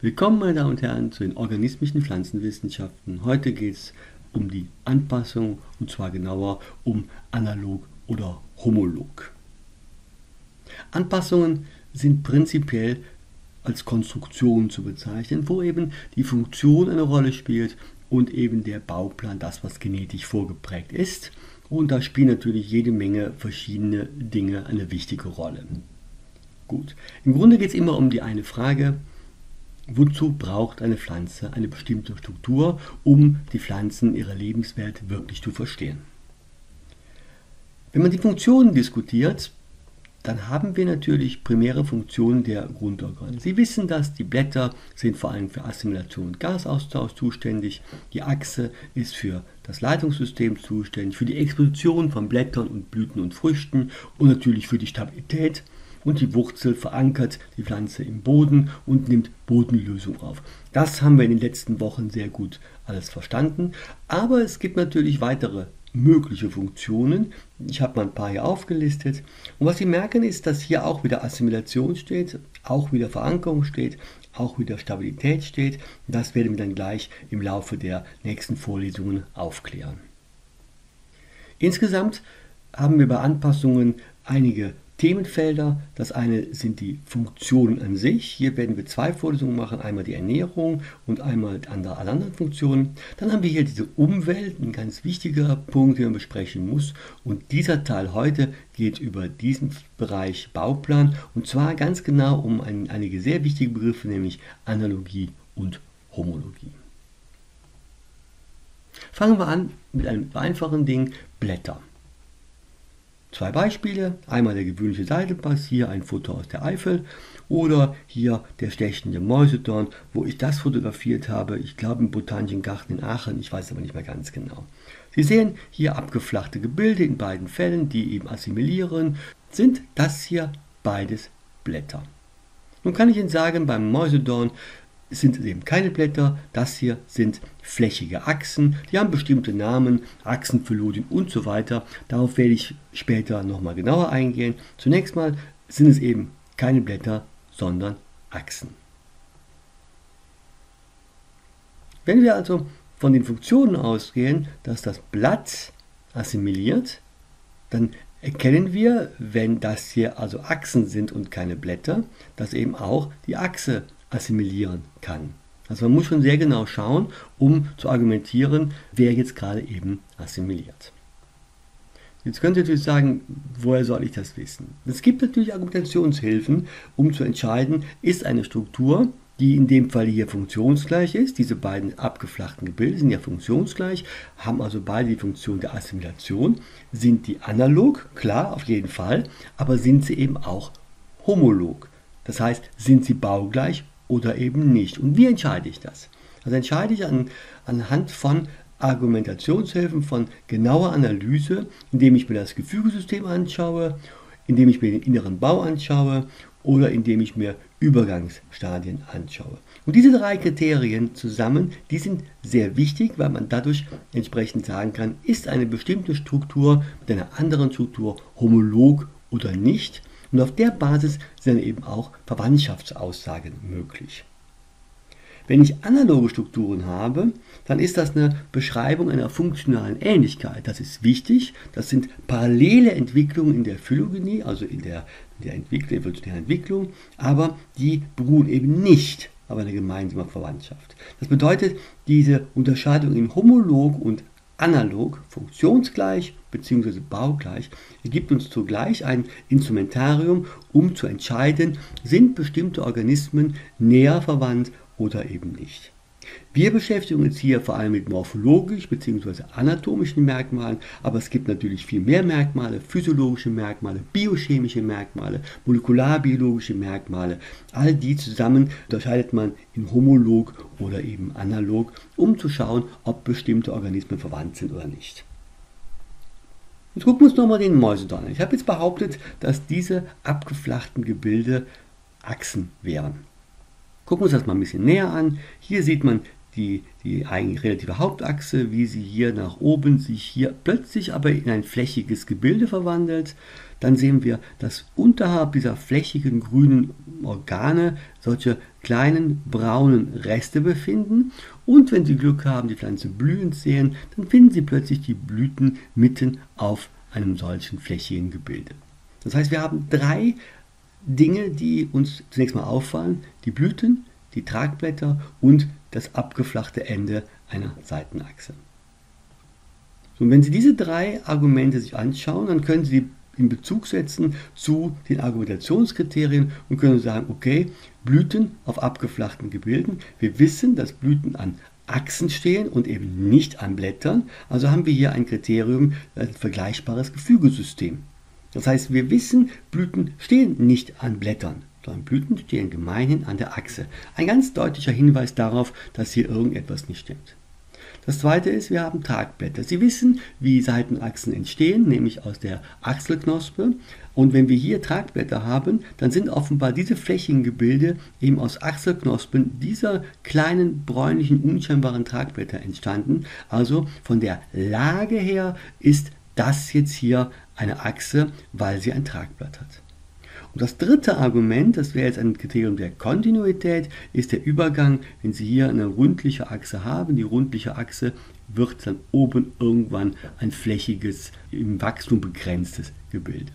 Willkommen, meine Damen und Herren, zu den organismischen Pflanzenwissenschaften. Heute geht es um die Anpassung, und zwar genauer um analog oder homolog. Anpassungen sind prinzipiell als Konstruktion zu bezeichnen, wo eben die Funktion eine Rolle spielt und eben der Bauplan, das was genetisch vorgeprägt ist. Und da spielen natürlich jede Menge verschiedene Dinge eine wichtige Rolle. Gut, im Grunde geht es immer um die eine Frage: Wozu braucht eine Pflanze eine bestimmte Struktur, um die Pflanzen ihre Lebenswelt wirklich zu verstehen? Wenn man die Funktionen diskutiert, dann haben wir natürlich primäre Funktionen der Grundorgane. Sie wissen, dass die Blätter sind vor allem für Assimilation und Gasaustausch zuständig. Die Achse ist für das Leitungssystem zuständig, für die Exposition von Blättern und Blüten und Früchten und natürlich für die Stabilität. Und die Wurzel verankert die Pflanze im Boden und nimmt Bodenlösung auf. Das haben wir in den letzten Wochen sehr gut alles verstanden. Aber es gibt natürlich weitere mögliche Funktionen. Ich habe mal ein paar hier aufgelistet. Und was Sie merken ist, dass hier auch wieder Assimilation steht, auch wieder Verankerung steht, auch wieder Stabilität steht. Das werden wir dann gleich im Laufe der nächsten Vorlesungen aufklären. Insgesamt haben wir bei Anpassungen einige Themenfelder. Das eine sind die Funktionen an sich. Hier werden wir zwei Vorlesungen machen, einmal die Ernährung und einmal alle anderen Funktionen. Dann haben wir hier diese Umwelt, ein ganz wichtiger Punkt, den man besprechen muss. Und dieser Teil heute geht über diesen Bereich Bauplan, und zwar ganz genau um einige sehr wichtige Begriffe, nämlich Analogie und Homologie. Fangen wir an mit einem einfachen Ding: Blätter. Zwei Beispiele, einmal der gewöhnliche Seidelpass, hier ein Foto aus der Eifel, oder hier der stechende Mäusedorn, wo ich das fotografiert habe, ich glaube im Botanischen Garten in Aachen, ich weiß aber nicht mehr ganz genau. Sie sehen hier abgeflachte Gebilde in beiden Fällen, die eben assimilieren. Sind das hier beides Blätter? Nun kann ich Ihnen sagen, beim Mäusedorn sind es eben keine Blätter, das hier sind flächige Achsen, die haben bestimmte Namen, Achsenphyllodien und so weiter. Darauf werde ich später nochmal genauer eingehen. Zunächst mal sind es eben keine Blätter, sondern Achsen. Wenn wir also von den Funktionen ausgehen, dass das Blatt assimiliert, dann erkennen wir, wenn das hier also Achsen sind und keine Blätter, dass eben auch die Achse assimilieren kann. Also man muss schon sehr genau schauen, um zu argumentieren, wer jetzt gerade eben assimiliert. Jetzt könnt ihr natürlich sagen, woher soll ich das wissen? Es gibt natürlich Argumentationshilfen, um zu entscheiden, ist eine Struktur, die in dem Fall hier funktionsgleich ist, diese beiden abgeflachten Gebilde sind ja funktionsgleich, haben also beide die Funktion der Assimilation. Sind die analog? Klar, auf jeden Fall, aber sind sie eben auch homolog? Das heißt, sind sie baugleich oder eben nicht? Und wie entscheide ich das? Also entscheide ich anhand von Argumentationshilfen, von genauer Analyse, indem ich mir das Gefügesystem anschaue, indem ich mir den inneren Bau anschaue oder indem ich mir Übergangsstadien anschaue. Und diese drei Kriterien zusammen, die sind sehr wichtig, weil man dadurch entsprechend sagen kann, ist eine bestimmte Struktur mit einer anderen Struktur homolog oder nicht. Und auf der Basis sind dann eben auch Verwandtschaftsaussagen möglich. Wenn ich analoge Strukturen habe, dann ist das eine Beschreibung einer funktionalen Ähnlichkeit. Das ist wichtig. Das sind parallele Entwicklungen in der Phylogenie, also in der evolutionären Entwicklung, aber die beruhen eben nicht auf einer gemeinsamen Verwandtschaft. Das bedeutet, diese Unterscheidung in homolog und analog, funktionsgleich bzw. baugleich, ergibt uns zugleich ein Instrumentarium, um zu entscheiden, sind bestimmte Organismen näher verwandt oder eben nicht. Wir beschäftigen uns hier vor allem mit morphologisch bzw. anatomischen Merkmalen, aber es gibt natürlich viel mehr Merkmale, physiologische Merkmale, biochemische Merkmale, molekularbiologische Merkmale. All die zusammen unterscheidet man in homolog oder eben analog, um zu schauen, ob bestimmte Organismen verwandt sind oder nicht. Jetzt gucken wir uns nochmal den Mäusedorn an. Ich habe jetzt behauptet, dass diese abgeflachten Gebilde Achsen wären. Gucken wir uns das mal ein bisschen näher an. Hier sieht man die eigentlich relative Hauptachse, wie sie hier nach oben sich hier plötzlich aber in ein flächiges Gebilde verwandelt. Dann sehen wir, dass unterhalb dieser flächigen grünen Organe solche kleinen braunen Reste befinden und wenn Sie Glück haben, die Pflanze blühend sehen, dann finden Sie plötzlich die Blüten mitten auf einem solchen flächigen Gebilde. Das heißt, wir haben 3 Dinge, die uns zunächst mal auffallen: die Blüten, die Tragblätter und das abgeflachte Ende einer Seitenachse. Und wenn Sie diese 3 Argumente sich anschauen, dann können Sie die in Bezug setzen zu den Argumentationskriterien und können sagen, okay, Blüten auf abgeflachten Gebilden. Wir wissen, dass Blüten an Achsen stehen und eben nicht an Blättern. Also haben wir hier ein Kriterium, ein vergleichbares Gefügesystem. Das heißt, wir wissen, Blüten stehen nicht an Blättern, sondern Blüten stehen gemeinhin an der Achse. Ein ganz deutlicher Hinweis darauf, dass hier irgendetwas nicht stimmt. Das zweite ist, wir haben Tragblätter. Sie wissen, wie Seitenachsen entstehen, nämlich aus der Achselknospe. Und wenn wir hier Tragblätter haben, dann sind offenbar diese flächigen Gebilde eben aus Achselknospen dieser kleinen bräunlichen, unscheinbaren Tragblätter entstanden. Also von der Lage her ist das jetzt hier eine Achse, weil sie ein Tragblatt hat. Und das dritte Argument, das wäre jetzt ein Kriterium der Kontinuität, ist der Übergang, wenn Sie hier eine rundliche Achse haben. Die rundliche Achse wird dann oben irgendwann ein flächiges, im Wachstum begrenztes Gebilde.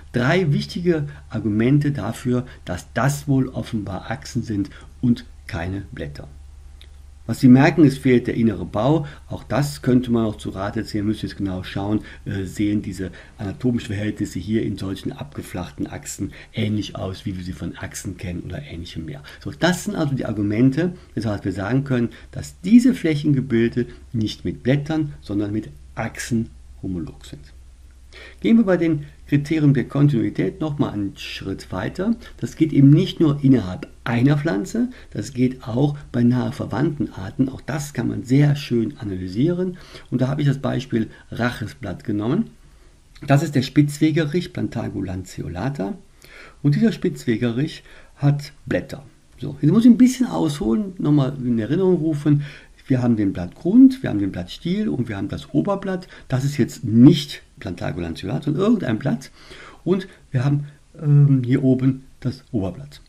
3 wichtige Argumente dafür, dass das wohl offenbar Achsen sind und keine Blätter. Was Sie merken, es fehlt der innere Bau. Auch das könnte man noch zu Rate ziehen. Müsst ihr jetzt genau schauen, sehen diese anatomischen Verhältnisse hier in solchen abgeflachten Achsen ähnlich aus, wie wir sie von Achsen kennen oder ähnlichem mehr. So, das sind also die Argumente, weshalb wir sagen können, dass diese Flächengebilde nicht mit Blättern, sondern mit Achsen homolog sind. Gehen wir bei den Kriterien der Kontinuität nochmal einen Schritt weiter. Das geht eben nicht nur innerhalb einer Pflanze, das geht auch bei nahe verwandten Arten. Auch das kann man sehr schön analysieren. Und da habe ich das Beispiel Rachesblatt genommen. Das ist der Spitzwegerich Plantago lanceolata. Und dieser Spitzwegerich hat Blätter. So, jetzt muss ich ein bisschen ausholen, nochmal in Erinnerung rufen. Wir haben den Blattgrund, wir haben den Blattstiel und wir haben das Oberblatt. Das ist jetzt nicht Plantago lanceolata, sondern irgendein Blatt. Und wir haben hier oben das Oberblatt.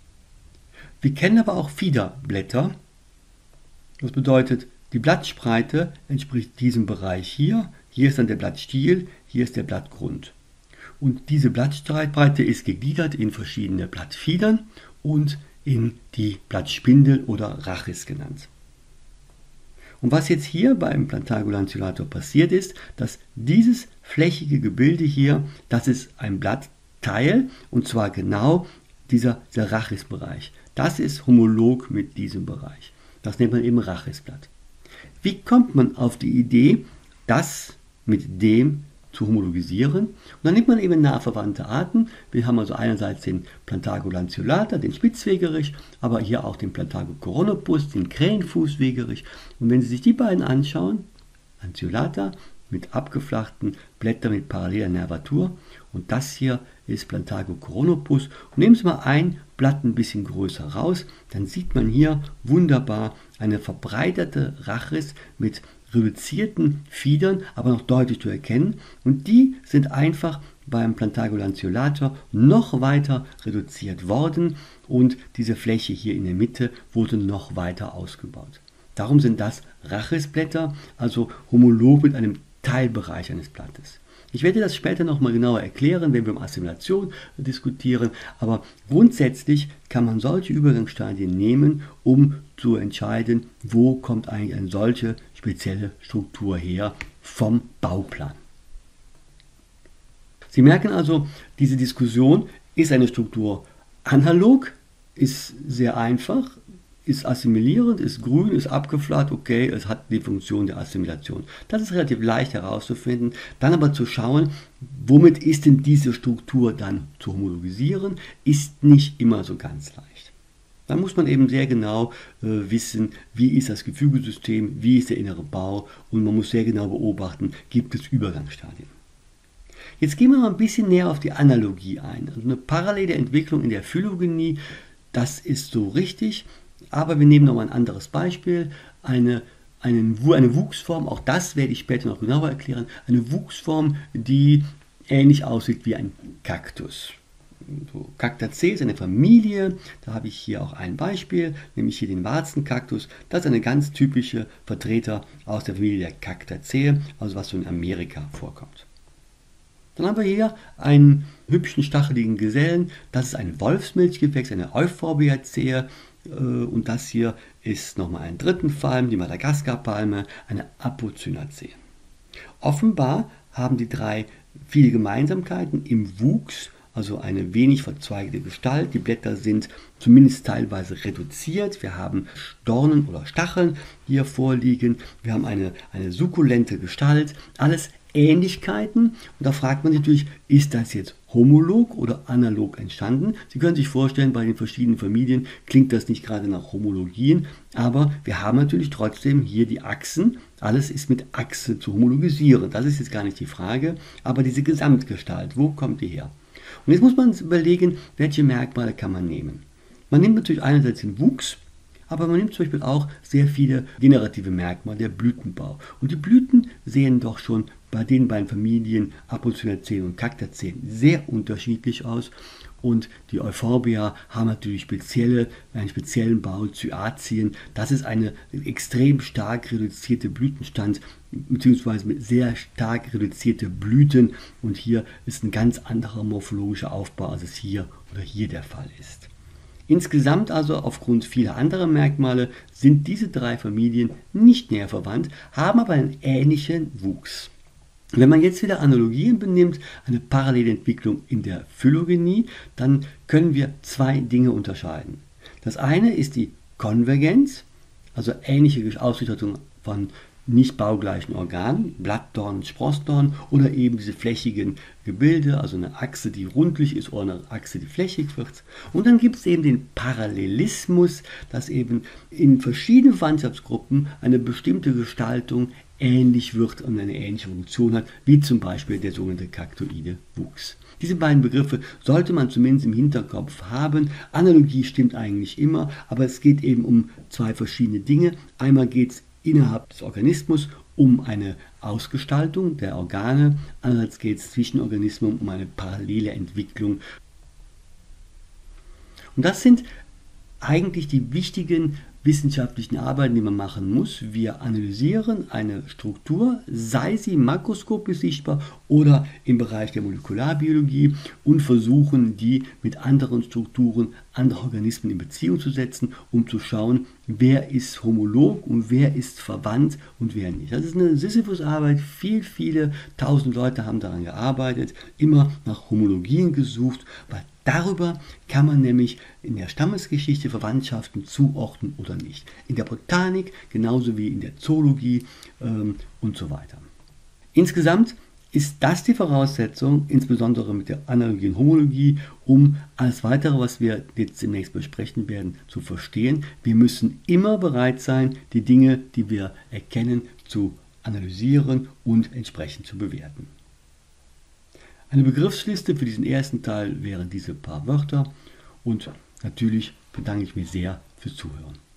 Wir kennen aber auch Fiederblätter. Das bedeutet, die Blattspreite entspricht diesem Bereich hier. Hier ist dann der Blattstiel, hier ist der Blattgrund. Und diese Blattspreite ist gegliedert in verschiedene Blattfiedern und in die Blattspindel oder Rachis genannt. Und was jetzt hier beim Plantago lanceolata passiert ist, dass dieses flächige Gebilde hier, das ist ein Blattteil und zwar genau dieser Rachisbereich. Das ist homolog mit diesem Bereich. Das nennt man eben Rachisblatt. Wie kommt man auf die Idee, das mit dem zu homologisieren? Und dann nimmt man eben nah verwandte Arten. Wir haben also einerseits den Plantago lanceolata, den Spitzwegerich, aber hier auch den Plantago coronopus, den Krähenfußwegerich. Und wenn Sie sich die beiden anschauen, lanceolata mit abgeflachten Blättern mit paralleler Nervatur und das hier ist Plantago coronopus. Und nehmen Sie mal ein Blatt ein bisschen größer raus, dann sieht man hier wunderbar eine verbreiterte Rachis mit reduzierten Fiedern, aber noch deutlich zu erkennen. Und die sind einfach beim Plantago lanceolata noch weiter reduziert worden und diese Fläche hier in der Mitte wurde noch weiter ausgebaut. Darum sind das Rachisblätter, also homolog mit einem Teilbereich eines Blattes. Ich werde das später nochmal genauer erklären, wenn wir um Assimilation diskutieren, aber grundsätzlich kann man solche Übergangsstadien nehmen, um zu entscheiden, wo kommt eigentlich eine solche spezielle Struktur her vom Bauplan. Sie merken also, diese Diskussion ist eine Struktur analog, ist sehr einfach, ist assimilierend, ist grün, ist abgeflacht, okay, es hat die Funktion der Assimilation. Das ist relativ leicht herauszufinden. Dann aber zu schauen, womit ist denn diese Struktur dann zu homologisieren, ist nicht immer so ganz leicht. Da muss man eben sehr genau wissen, wie ist das Gefügesystem, wie ist der innere Bau und man muss sehr genau beobachten, gibt es Übergangsstadien. Jetzt gehen wir mal ein bisschen näher auf die Analogie ein. Also eine parallele Entwicklung in der Phylogenie, das ist so richtig. Aber wir nehmen noch mal ein anderes Beispiel, eine Wuchsform, auch das werde ich später noch genauer erklären, eine Wuchsform, die ähnlich aussieht wie ein Kaktus. So, Cactaceae ist eine Familie, da habe ich hier auch ein Beispiel, nämlich hier den Warzenkaktus. Das ist eine ganz typische Vertreter aus der Familie der Cactaceae, also was so in Amerika vorkommt. Dann haben wir hier einen hübschen stacheligen Gesellen, das ist ein Wolfsmilchgewächs, eine Euphorbiaceae. Und das hier ist nochmal ein dritten Palm, die Madagaskarpalme, eine Apocynaceae. Offenbar haben die drei viele Gemeinsamkeiten im Wuchs, also eine wenig verzweigte Gestalt. Die Blätter sind zumindest teilweise reduziert. Wir haben Dornen oder Stacheln hier vorliegen. Wir haben eine sukkulente Gestalt. Alles Ähnlichkeiten. Und da fragt man sich natürlich, ist das jetzt homolog oder analog entstanden? Sie können sich vorstellen, bei den verschiedenen Familien klingt das nicht gerade nach Homologien, aber wir haben natürlich trotzdem hier die Achsen. Alles ist mit Achse zu homologisieren. Das ist jetzt gar nicht die Frage, aber diese Gesamtgestalt, wo kommt die her? Und jetzt muss man überlegen, welche Merkmale kann man nehmen. Man nimmt natürlich einerseits den Wuchs, aber man nimmt zum Beispiel auch sehr viele generative Merkmale, der Blütenbau. Und die Blüten sehen doch schon bei den beiden Familien Apocynaceae und Cactaceae sehr unterschiedlich aus. Und die Euphorbia haben natürlich einen speziellen Bau, Cyathien. Das ist eine extrem stark reduzierte Blütenstand, beziehungsweise mit sehr stark reduzierte Blüten. Und hier ist ein ganz anderer morphologischer Aufbau, als es hier oder hier der Fall ist. Insgesamt also aufgrund vieler anderer Merkmale sind diese drei Familien nicht näher verwandt, haben aber einen ähnlichen Wuchs. Wenn man jetzt wieder Analogien benimmt, eine Parallelentwicklung in der Phylogenie, dann können wir zwei Dinge unterscheiden. Das eine ist die Konvergenz, also ähnliche Ausrichtung von nicht baugleichen Organen, Blattdorn, Sprossdorn oder eben diese flächigen Gebilde, also eine Achse, die rundlich ist oder eine Achse, die flächig wird. Und dann gibt es eben den Parallelismus, dass eben in verschiedenen Verwandtschaftsgruppen eine bestimmte Gestaltung ähnlich wird und eine ähnliche Funktion hat, wie zum Beispiel der sogenannte kaktoide Wuchs. Diese beiden Begriffe sollte man zumindest im Hinterkopf haben. Analogie stimmt eigentlich immer, aber es geht eben um zwei verschiedene Dinge. Einmal geht es innerhalb des Organismus um eine Ausgestaltung der Organe, andererseits geht es zwischen Organismen um eine parallele Entwicklung. Und das sind eigentlich die wichtigen wissenschaftlichen Arbeiten, die man machen muss. Wir analysieren eine Struktur, sei sie makroskopisch sichtbar oder im Bereich der Molekularbiologie und versuchen, die mit anderen Strukturen, anderer Organismen in Beziehung zu setzen, um zu schauen, wer ist homolog und wer ist verwandt und wer nicht. Das ist eine Sisyphus-Arbeit. Viele tausend Leute haben daran gearbeitet, immer nach Homologien gesucht, weil darüber kann man nämlich in der Stammesgeschichte Verwandtschaften zuordnen oder nicht. In der Botanik genauso wie in der Zoologie und so weiter. Insgesamt ist das die Voraussetzung, insbesondere mit der Analogie und Homologie, um alles Weitere, was wir jetzt demnächst besprechen werden, zu verstehen. Wir müssen immer bereit sein, die Dinge, die wir erkennen, zu analysieren und entsprechend zu bewerten. Eine Begriffsliste für diesen ersten Teil wären diese paar Wörter und natürlich bedanke ich mich sehr fürs Zuhören.